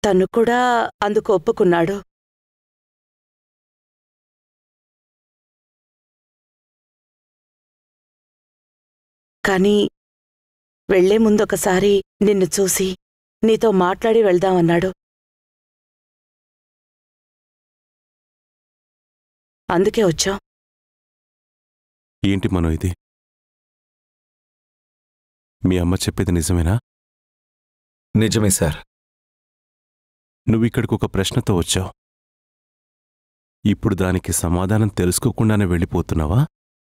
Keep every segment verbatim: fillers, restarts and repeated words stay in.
తను కూడా అందుకు ఒప్పుకున్నాడు. కానీ వెళ్లే ముందొకసారి నిన్ను చూసి నీతో మాట్లాడి వెళ్దామన్నాడు. అందుకే వచ్చాం. ఏంటి మనో ఇది? మీ అమ్మ చెప్పేది నిజమేనా? నిజమే సార్. నువ్విక్కడికి ఒక ప్రశ్నతో వచ్చావు. ఇప్పుడు దానికి సమాధానం తెలుసుకోకుండానే వెళ్ళిపోతున్నావా?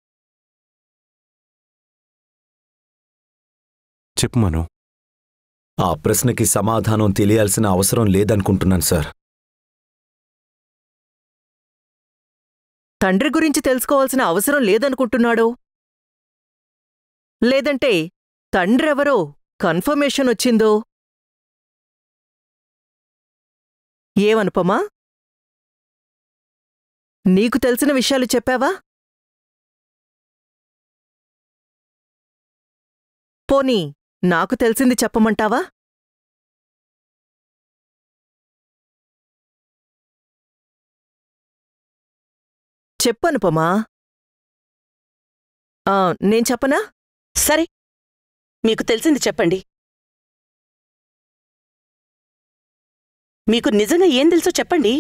చెప్పు మనో. ఆ ప్రశ్నకి సమాధానం తెలియాల్సిన అవసరం లేదనుకుంటున్నాను సార్. తండ్రి గురించి తెలుసుకోవాల్సిన అవసరం లేదనుకుంటున్నాడో, లేదంటే తండ్రెవరో కన్ఫర్మేషన్ వచ్చిందో? ఏమనుపమా, నీకు తెలిసిన విషయాలు చెప్పావా? పోనీ నాకు తెలిసింది చెప్పమంటావా? చెప్పనుపమా. నేను చెప్పనా? సరే, మీకు తెలిసింది చెప్పండి. మీకు నిజంగా ఏం తెలుసో చెప్పండి.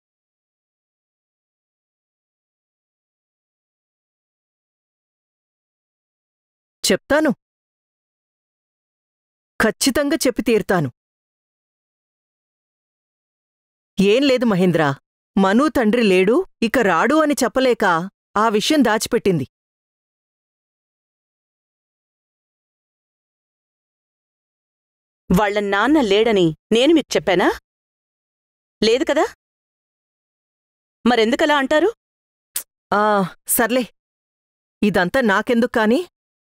చెప్తాను, ఖచ్చితంగా చెప్పి తీరుతాను. ఏం లేదు మహేంద్ర, మనూ తండ్రి లేడు, ఇక రాడు అని చెప్పలేక ఆ విషయం దాచిపెట్టింది. వాళ్ల నాన్న లేడని నేను మీకు చెప్పానా? లేదు కదా? మరెందుకలా అంటారు? ఆ సర్లే, ఇదంతా నాకెందుకు కాని,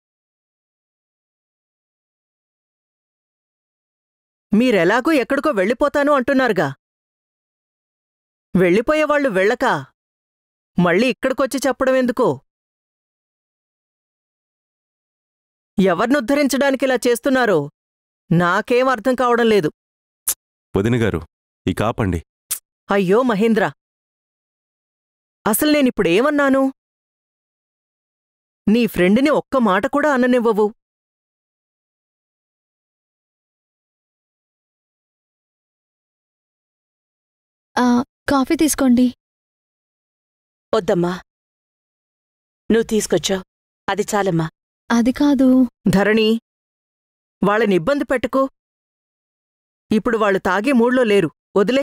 మీరెలాగూ ఎక్కడికో వెళ్ళిపోతాను అంటున్నారుగా. వెళ్ళిపోయేవాళ్లు వెళ్ళక మళ్ళీ ఇక్కడికొచ్చి చెప్పడం ఎందుకో? ఎవర్నుద్ధరించడానికిలా చేస్తున్నారో నాకేం అర్థం కావడం లేదు. వదినగారు, ఈ కాపండి. అయ్యో మహేంద్ర, అసలు నేనిప్పుడేమన్నాను? నీ ఫ్రెండ్ని ఒక్క మాట కూడా అననివ్వవు. కాఫీ తీసుకోండి. వద్దమ్మా, నువ్వు తీసుకొచ్చావు, అది చాలమ్మా. అది కాదు ధరణి, వాళ్ళని ఇబ్బంది పెట్టుకో. ఇప్పుడు వాళ్ళు తాగే మూడ్లో లేరు, వదిలే.